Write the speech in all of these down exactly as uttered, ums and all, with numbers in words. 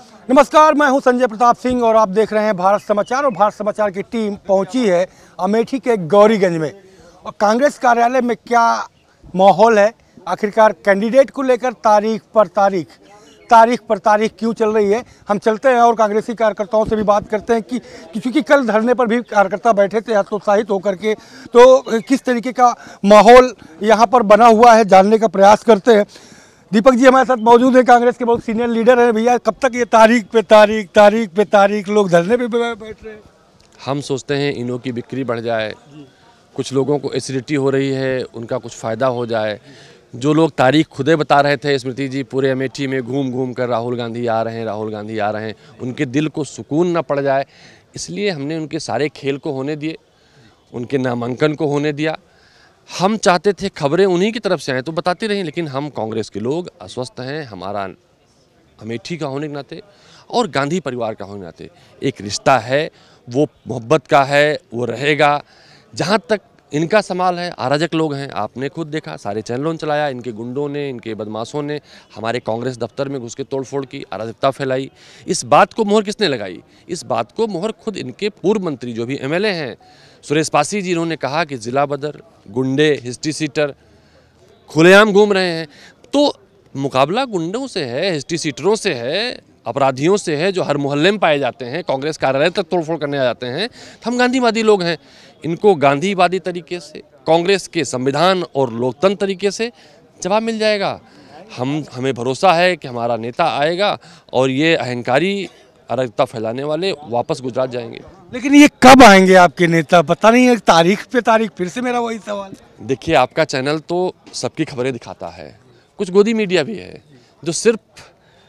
नमस्कार, मैं हूं संजय प्रताप सिंह और आप देख रहे हैं भारत समाचार। और भारत समाचार की टीम पहुंची है अमेठी के गौरीगंज में। और कांग्रेस कार्यालय में क्या माहौल है, आखिरकार कैंडिडेट को लेकर तारीख पर तारीख तारीख पर तारीख क्यों चल रही है, हम चलते हैं और कांग्रेसी कार्यकर्ताओं से भी बात करते हैं कि क्योंकि कल धरने पर भी कार्यकर्ता बैठे थे हतोत्साहित होकर के, तो किस तरीके का माहौल यहाँ पर बना हुआ है जानने का प्रयास करते हैं। दीपक जी हमारे साथ मौजूद हैं, कांग्रेस के बहुत सीनियर लीडर हैं। भैया, कब तक ये तारीख पे तारीख तारीख पे तारीख लोग धरने पे बैठ रहे हैं? हम सोचते हैं इनों की बिक्री बढ़ जाए, कुछ लोगों को एसिडिटी हो रही है, उनका कुछ फ़ायदा हो जाए। जो लोग तारीख खुदे बता रहे थे, स्मृति जी पूरे अमेठी में घूम घूम कर राहुल गांधी आ रहे हैं राहुल गांधी आ रहे हैं, उनके दिल को सुकून न पड़ जाए, इसलिए हमने उनके सारे खेल को होने दिए, उनके नामांकन को होने दिया। हम चाहते थे खबरें उन्हीं की तरफ से आएँ तो बताती रहीं, लेकिन हम कांग्रेस के लोग अस्वस्थ हैं। हमारा अमेठी का होने के नाते और गांधी परिवार का होने के नाते एक रिश्ता है, वो मोहब्बत का है, वो रहेगा। जहाँ तक इनका सवाल है, अराजक लोग हैं, आपने खुद देखा, सारे चैनलों ने चलाया, इनके गुंडों ने, इनके बदमाशों ने हमारे कांग्रेस दफ्तर में घुस के तोड़फोड़ की, अराजकता फैलाई। इस बात को मोहर किसने लगाई? इस बात को मोहर खुद इनके पूर्व मंत्री जो भी एमएलए हैं, सुरेश पासी जी, इन्होंने कहा कि जिला बदर, गुंडे, हिस्ट्री सीटर खुलेआम घूम रहे हैं। तो मुकाबला गुंडों से है, हिस्ट्री सीटरों से है, अपराधियों से है, जो हर मोहल्ले में पाए जाते हैं, कांग्रेस कार्यालय तक तोड़फोड़ करने आ जाते हैं। हम गांधीवादी लोग हैं, इनको गांधीवादी तरीके से, कांग्रेस के संविधान और लोकतंत्र तरीके से जवाब मिल जाएगा। हम हमें भरोसा है कि हमारा नेता आएगा और ये अहंकारी अराजकता फैलाने वाले वापस गुजरात जाएंगे। लेकिन ये कब आएंगे आपके नेता, पता नहीं है, तारीख पे तारीख। फिर से मेरा वही सवाल। देखिए, आपका चैनल तो सबकी खबरें दिखाता है, कुछ गोदी मीडिया भी है जो सिर्फ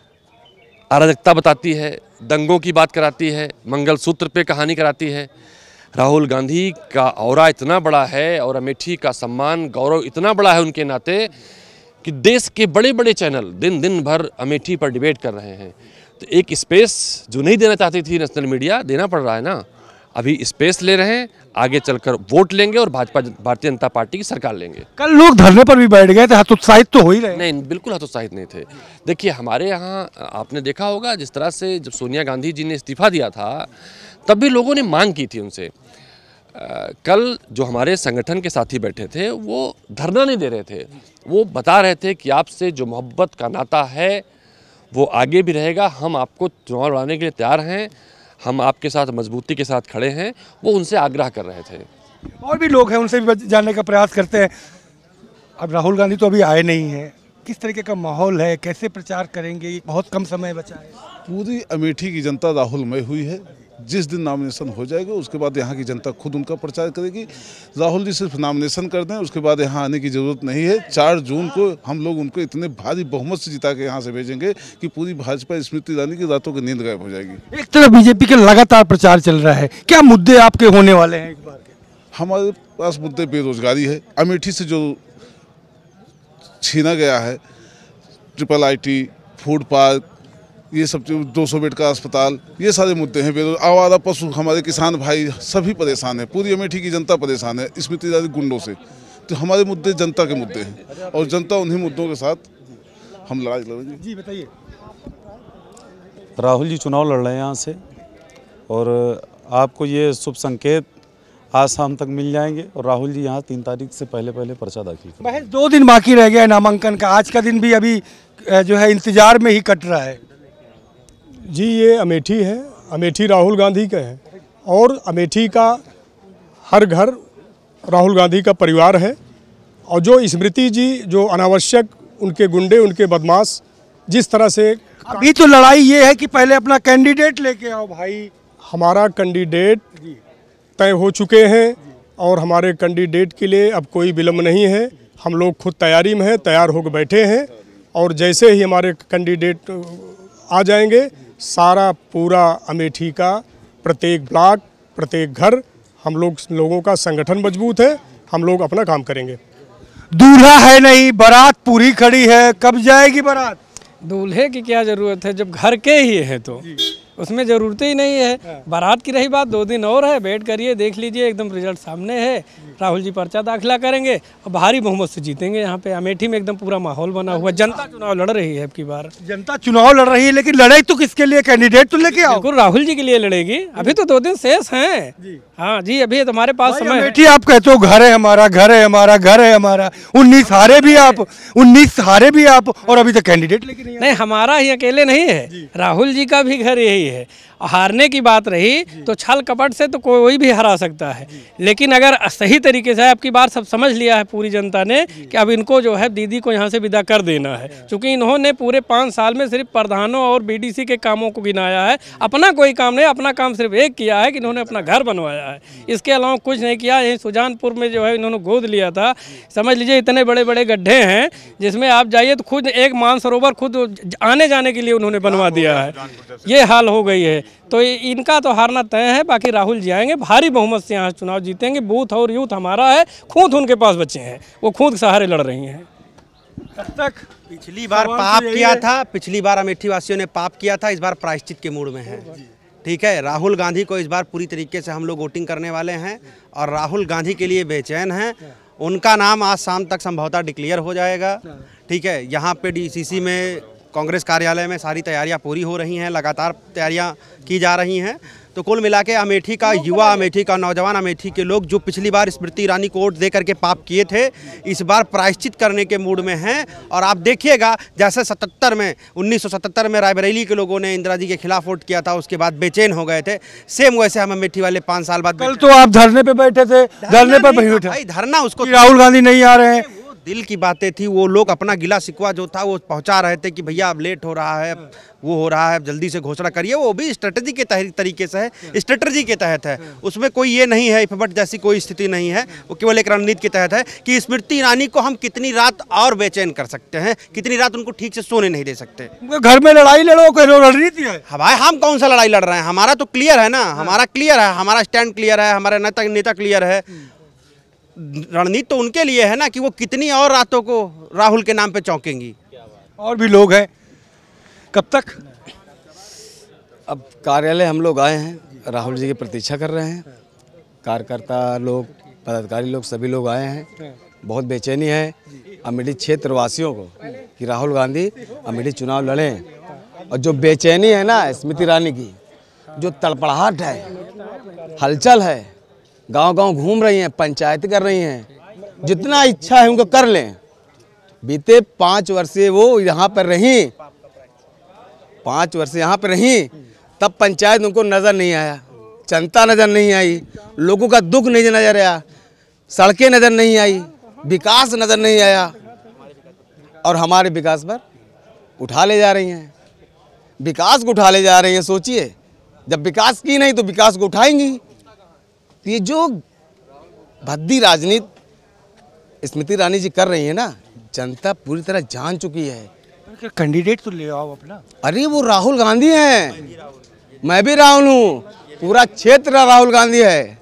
अराजकता बताती है, दंगों की बात कराती है, मंगलसूत्र पे कहानी कराती है। राहुल गांधी का औरा इतना बड़ा है और अमेठी का सम्मान गौरव इतना बड़ा है उनके नाते कि देश के बड़े बड़े चैनल दिन दिन भर अमेठी पर डिबेट कर रहे हैं। तो एक स्पेस जो नहीं देना चाहती थी नेशनल मीडिया, देना पड़ रहा है ना। अभी स्पेस ले रहे हैं, आगे चलकर वोट लेंगे और भाजपा भारतीय जनता पार्टी की सरकार लेंगे। कल लोग धरने पर भी बैठ गए थे, हतोत्साहित तो हो ही रहे। नहीं, बिल्कुल हतोत्साहित नहीं थे। देखिए, हमारे यहाँ आपने देखा होगा, जिस तरह से जब सोनिया गांधी जी ने इस्तीफा दिया था, तब भी लोगों ने मांग की थी उनसे। आ, कल जो हमारे संगठन के साथी बैठे थे, वो धरना नहीं दे रहे थे, वो बता रहे थे कि आपसे जो मोहब्बत का नाता है वो आगे भी रहेगा। हम आपको चुनाव लड़ाने के लिए तैयार हैं, हम आपके साथ मजबूती के साथ खड़े हैं, वो उनसे आग्रह कर रहे थे। और भी लोग हैं, उनसे भी जानने का प्रयास करते हैं। अब राहुल गांधी तो अभी आए नहीं हैं, किस तरीके का माहौल है, कैसे प्रचार करेंगे, बहुत कम समय बचा है। पूरी अमेठी की जनता राहुलमय हुई है। जिस दिन नॉमिनेशन हो जाएगा उसके बाद यहाँ की जनता खुद उनका प्रचार करेगी। राहुल जी सिर्फ नॉमिनेशन कर दें, उसके बाद यहाँ आने की ज़रूरत नहीं है। चार जून को हम लोग उनको इतने भारी बहुमत से जिता के यहाँ से भेजेंगे कि पूरी भाजपा स्मृति ईरानी की रातों की नींद गायब हो जाएगी। एक तरफ बीजेपी के लगातार प्रचार चल रहा है, क्या मुद्दे आपके होने वाले हैं इस बार के? हमारे पास मुद्दे बेरोजगारी है, अमेठी से जो छीना गया है, triple I T, food park, ये सब दो सौ बेड का अस्पताल, ये सारे मुद्दे हैं। बेरोज आवारा पशु, हमारे किसान भाई सभी परेशान हैं, पूरी अमेठी की जनता परेशान है स्मृति ईरानी गुंडों से। तो हमारे मुद्दे जनता के मुद्दे हैं और जनता उन्हीं मुद्दों के साथ हम लड़ाई लड़ेंगे। जी बताइए। राहुल जी चुनाव लड़ रहे हैं यहाँ से, और आपको ये शुभ संकेत आज शाम तक मिल जाएंगे। और राहुल जी यहाँ तीन तारीख से पहले पहले पर्चा दाखिल करेंगे। महज दो दिन बाकी रह गया है नामांकन का, आज का दिन भी अभी जो है इंतजार में ही कट रहा है। जी, ये अमेठी है, अमेठी राहुल गांधी का है और अमेठी का हर घर राहुल गांधी का परिवार है। और जो स्मृति जी, जो अनावश्यक उनके गुंडे, उनके बदमाश जिस तरह से, अभी तो लड़ाई ये है कि पहले अपना कैंडिडेट लेके आओ भाई। हमारा कैंडिडेट तय हो चुके हैं और हमारे कैंडिडेट के लिए अब कोई विलम्ब नहीं है। हम लोग खुद तैयारी में हैं, तैयार होकर बैठे हैं और जैसे ही हमारे कैंडिडेट आ जाएंगे, सारा पूरा अमेठी का प्रत्येक ब्लॉक, प्रत्येक घर, हम लोग लोगों का संगठन मजबूत है, हम लोग अपना काम करेंगे। दूल्हा है नहीं, बारात पूरी खड़ी है, कब जाएगी बारात? दूल्हे की क्या ज़रूरत है जब घर के ही है, तो उसमें ज़रूरत ही नहीं है। बारात की रही बात, दो दिन और है, वेट करिए, देख लीजिए, एकदम रिजल्ट सामने है। राहुल जी पर्चा दाखिला करेंगे और भारी बहुमत से जीतेंगे। यहाँ पे अमेठी में एकदम पूरा माहौल बना हुआ, जनता चुनाव लड़ रही है अब की बार। जनता चुनाव लड़ रही है, लेकिन लड़ाई तो किसके लिए? कैंडिडेट तो लेके आओ। बिल्कुल राहुल जी के लिए लड़ेगी, अभी तो दो दिन शेष हैं। हाँ जी, अभी तुम्हारे पास समय है। अमेठी आप कहते हो घर है हमारा, घर है हमारा, घर है हमारा, उन्नीस हारे भी आप, उन्नीस हारे भी आप, और अभी तक कैंडिडेट लेके नहीं। नहीं, हमारा ही अकेले नहीं है, राहुल जी का भी घर यही है। हारने की बात रही तो छल कपट से तो कोई भी हरा सकता है, लेकिन अगर सही तरीके से आपकी बात सब समझ लिया है पूरी जनता ने कि अब इनको जो है दीदी को यहाँ से विदा कर देना है, क्योंकि इन्होंने पूरे पाँच साल में सिर्फ प्रधानों और बीडीसी के कामों को गिनाया है, अपना कोई काम नहीं। अपना काम सिर्फ एक किया है कि इन्होंने अपना घर बनवाया है, इसके अलावा कुछ नहीं किया। यहीं सुजानपुर में जो है इन्होंने गोद लिया था, समझ लीजिए इतने बड़े बड़े गड्ढे हैं जिसमें आप जाइए तो खुद एक मानसरोवर खुद आने जाने के लिए उन्होंने बनवा दिया है। ये हाल हो गई है, तो इनका तो हारना तय है। बाकी राहुल जी आएंगे, भारी बहुमत से यहाँ चुनाव जीतेंगे। बूथ और यूथ हमारा है, खूंट उनके पास बच्चे हैं, वो खूंट के सहारे लड़ रही हैं। कब तक पिछली बार पाप किया था, पिछली बार अमेठी वासियों ने पाप किया था, इस बार प्रायश्चित के मूड में है। ठीक है, राहुल गांधी को इस बार पूरी तरीके से हम लोग वोटिंग करने वाले हैं और राहुल गांधी के लिए बेचैन हैं। उनका नाम आज शाम तक संभवतः डिक्लेयर हो जाएगा। ठीक है, यहाँ पे डीसीसी में कांग्रेस कार्यालय में सारी तैयारियां पूरी हो रही हैं, लगातार तैयारियां की जा रही हैं। तो कुल मिला के अमेठी का युवा, अमेठी का नौजवान, अमेठी के लोग जो पिछली बार स्मृति ईरानी को वोट दे करके पाप किए थे, इस बार प्रायश्चित करने के मूड में हैं। और आप देखिएगा, जैसे सतहत्तर में उन्नीस सौ सतहत्तर में रायबरेली के लोगों ने इंदिरा जी के खिलाफ वोट किया था, उसके बाद बेचैन हो गए थे, सेम वैसे हम अमेठी वाले पाँच साल बाद। कल तो आप धरने पे बैठे थे, धरने पे बैठे, धरना उसको राहुल गांधी नहीं आ रहे हैं, दिल की बातें थी। वो लोग अपना गिला शिकवा जो था वो पहुंचा रहे थे कि भैया अब लेट हो रहा है, वो हो रहा है, जल्दी से घोषणा करिए। वो भी स्ट्रेटजी के तरीके से है, स्ट्रेटजी के तहत है, उसमें कोई ये नहीं है इफबट जैसी कोई स्थिति नहीं है। वो केवल एक रणनीति के तहत है कि स्मृति ईरानी को हम कितनी रात और बेचैन कर सकते हैं, कितनी रात उनको ठीक से सोने नहीं दे सकते। घर में लड़ाई लड़ो, कोई रणनीति है? भाई हम कौन सा लड़ाई लड़ रहे हैं, हमारा तो क्लियर है ना, हमारा क्लियर है, हमारा स्टैंड क्लियर है, हमारे नेता नेता क्लियर है। रणनीति तो उनके लिए है ना कि वो कितनी और रातों को राहुल के नाम पे चौंकेंगी। और भी लोग हैं, कब तक? अब कार्यालय हम लोग आए हैं, राहुल जी की प्रतीक्षा कर रहे हैं। कार्यकर्ता लोग, पदाधिकारी लोग, सभी लोग आए हैं। बहुत बेचैनी है अमेठी क्षेत्र वासियों को कि राहुल गांधी अमेठी चुनाव लड़ें। और जो बेचैनी है ना स्मृति ईरानी की, जो तड़पड़ाहट है, हलचल है, गांव गांव घूम रही हैं, पंचायत कर रही हैं, जितना इच्छा है उनको कर लें। बीते पाँच वर्ष से वो यहाँ पर रहीं, पाँच वर्ष यहाँ पर रहीं, तब पंचायत उनको नज़र नहीं आया, जनता नज़र नहीं आई, लोगों का दुख नहीं नजर आया, सड़कें नज़र नहीं आई, विकास नज़र नहीं आया। और हमारे विकास पर उठा ले जा रही हैं, विकास को उठा ले जा रही हैं। सोचिए, जब विकास की नहीं तो विकास को उठाएंगी। ये जो भद्दी राजनीति स्मृति ईरानी जी कर रही है ना, जनता पूरी तरह जान चुकी है। कैंडिडेट तो ले आओ अपना। अरे वो राहुल गांधी हैं, मैं भी राहुल हूँ, पूरा क्षेत्र राहुल गांधी है।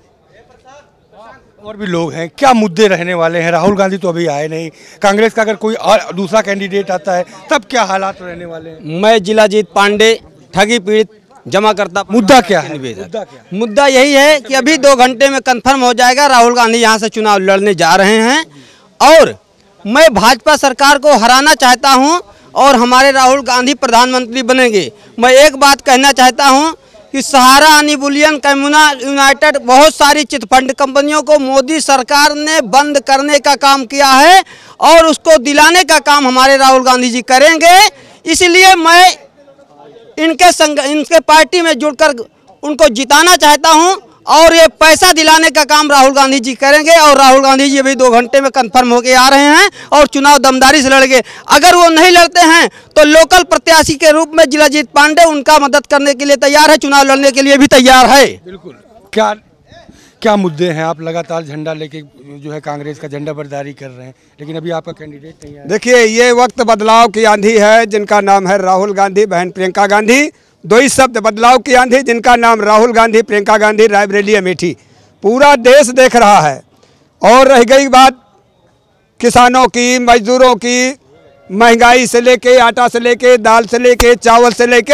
और भी लोग हैं, क्या मुद्दे रहने वाले हैं? राहुल गांधी तो अभी आए नहीं, कांग्रेस का अगर कोई और दूसरा कैंडिडेट आता है तब क्या हालात रहने वाले हैं? मैं जिलाजीत पांडे, ठगी पीड़ित जमा करता। मुद्दा क्या है? मुद्दा क्या? मुद्दा यही है कि अभी दो घंटे में कंफर्म हो जाएगा राहुल गांधी यहाँ से चुनाव लड़ने जा रहे हैं। और मैं भाजपा सरकार को हराना चाहता हूँ और हमारे राहुल गांधी प्रधानमंत्री बनेंगे। मैं एक बात कहना चाहता हूँ कि सहारा, अनी बुलियन, कैमुना यूनाइटेड, बहुत सारी चिटफंड कंपनियों को मोदी सरकार ने बंद करने का काम किया है और उसको दिलाने का काम हमारे राहुल गांधी जी करेंगे। इसलिए मैं इनके संग इनके पार्टी में जुड़कर उनको जिताना चाहता हूं और ये पैसा दिलाने का काम राहुल गांधी जी करेंगे। और राहुल गांधी जी अभी दो घंटे में कंफर्म होके आ रहे हैं और चुनाव दमदारी से लड़ेंगे। अगर वो नहीं लड़ते हैं तो लोकल प्रत्याशी के रूप में जिलाजीत पांडे उनका मदद करने के लिए तैयार है, चुनाव लड़ने के लिए भी तैयार है। बिल्कुल। क्या क्या मुद्दे हैं? आप लगातार झंडा लेके जो है कांग्रेस का झंडा बरदारी कर रहे हैं, लेकिन अभी आपका कैंडिडेट नहीं है। देखिए, ये वक्त बदलाव की आंधी है जिनका नाम है राहुल गांधी, बहन प्रियंका गांधी। दो ही शब्द, बदलाव की आंधी, जिनका नाम राहुल गांधी, प्रियंका गांधी, रायबरेली, अमेठी। पूरा देश देख रहा है। और रह गई बात किसानों की, मजदूरों की, महंगाई से लेके, आटा से लेके, दाल से लेके, चावल से लेके,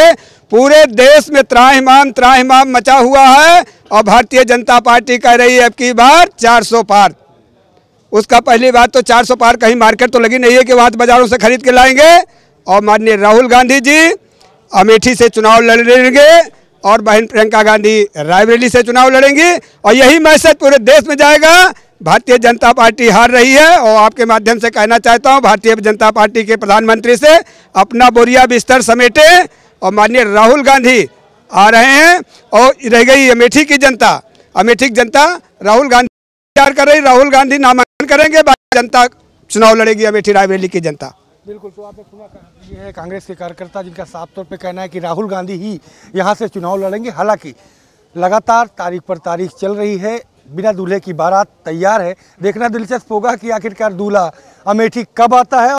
पूरे देश में त्राहिमाम त्राहिमाम मचा हुआ है और भारतीय जनता पार्टी कह रही है अब की बार चार सौ पार। उसका पहली बात तो चार सौ पार कहीं मार्केट तो लगी नहीं है कि वहाँ बाजारों से खरीद के लाएंगे। और माननीय राहुल गांधी जी अमेठी से चुनाव लड़ेंगे और बहन प्रियंका गांधी रायबरेली से चुनाव लड़ेंगी और यही मैसेज पूरे देश में जाएगा। भारतीय जनता पार्टी हार रही है और आपके माध्यम से कहना चाहता हूं भारतीय जनता पार्टी के प्रधानमंत्री से अपना बोरिया बिस्तर समेटे और माननीय राहुल गांधी आ रहे हैं। और रह गई अमेठी की जनता, अमेठी की जनता राहुल गांधी तैयार कर रही, राहुल गांधी नामांकन करेंगे, जनता चुनाव लड़ेगी अमेठी रायबरेली की जनता। बिल्कुल, तो आपने सुना ये है कांग्रेस के कार्यकर्ता जिनका साफ तौर पे कहना है कि राहुल गांधी ही यहां से चुनाव लड़ेंगे। हालांकि लगातार तारीख पर तारीख चल रही है, बिना दूल्हे की बारात तैयार है। देखना दिलचस्प होगा कि आखिरकार दूल्हा अमेठी कब आता है।